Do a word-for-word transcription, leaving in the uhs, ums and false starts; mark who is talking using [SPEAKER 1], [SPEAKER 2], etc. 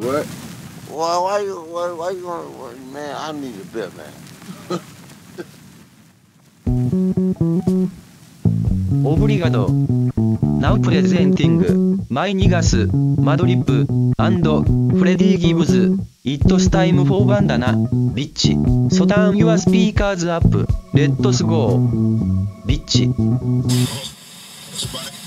[SPEAKER 1] What? Why? Why you? Why? Why you going? Why, man, I need a bit, man.
[SPEAKER 2] Obrigado. Now presenting my niggas, Madlib, and Freddy Gibbs. It's time for bandana, bitch. So turn your speakers up. Let's go, bitch.